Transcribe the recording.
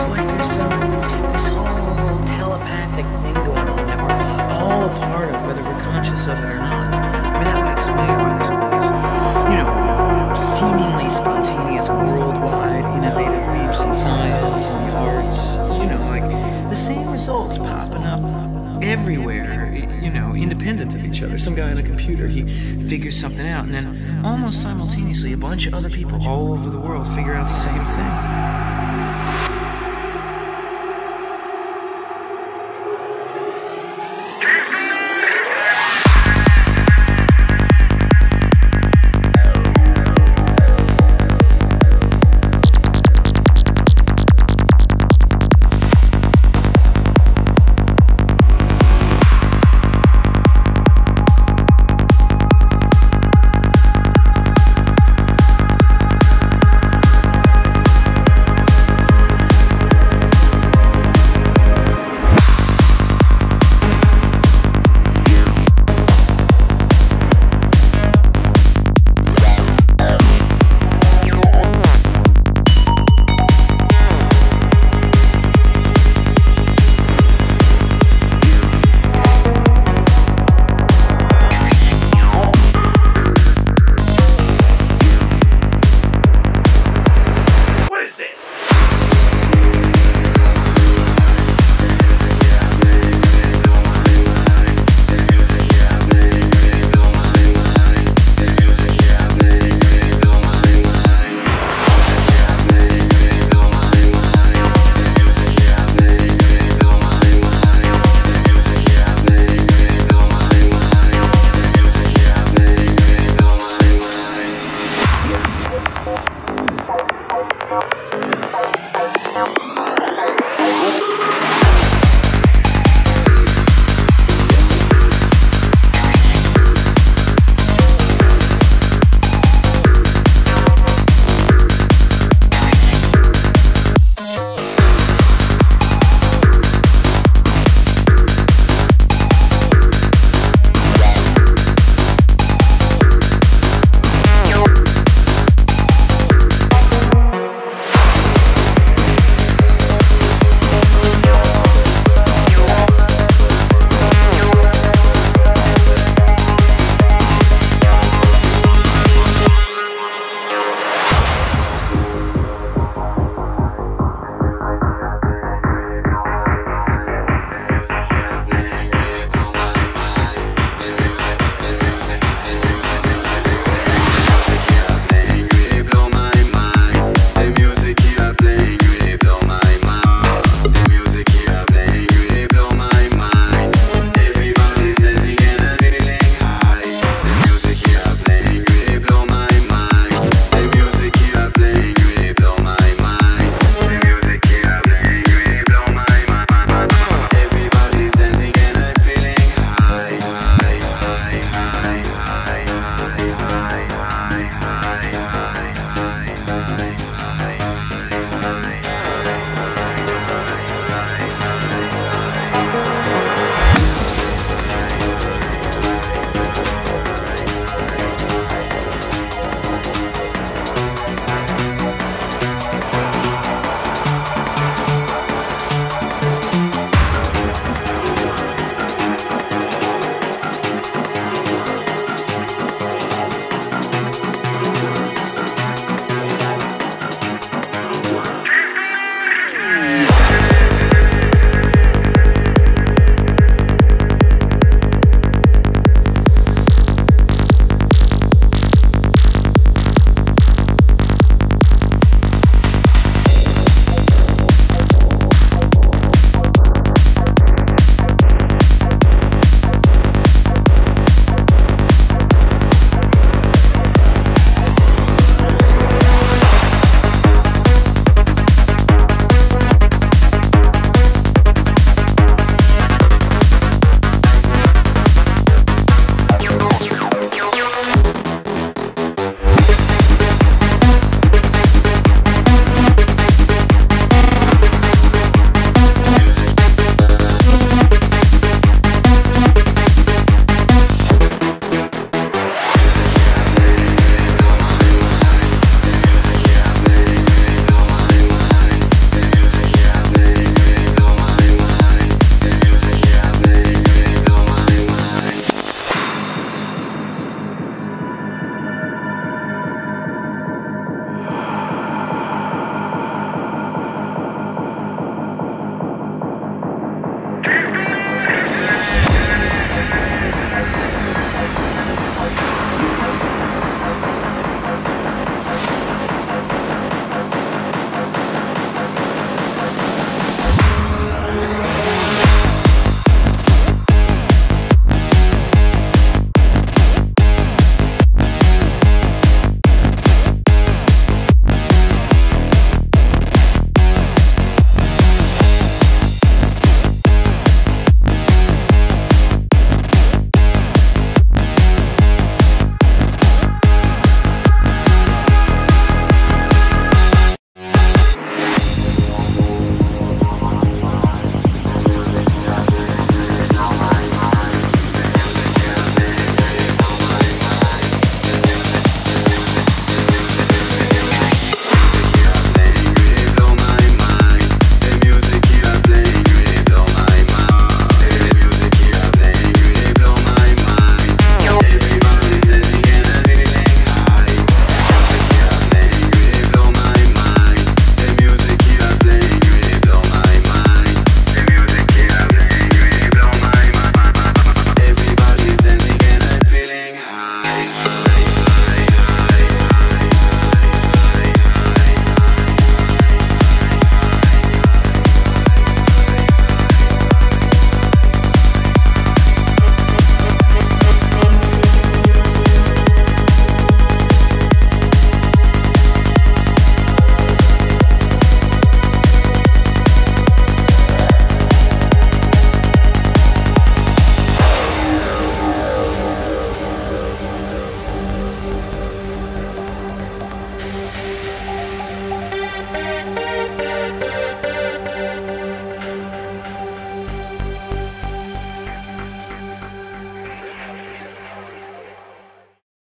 it's like there's this whole telepathic thing going on that we're all a part of, whether we're conscious of it or not. I mean, that would explain why there's all these, seemingly spontaneous worldwide innovative leaps in science and the arts. Like the same results popping up everywhere, independent of each other. Some guy on a computer, he figures something out, and then almost simultaneously, a bunch of other people all over the world figure out the same thing.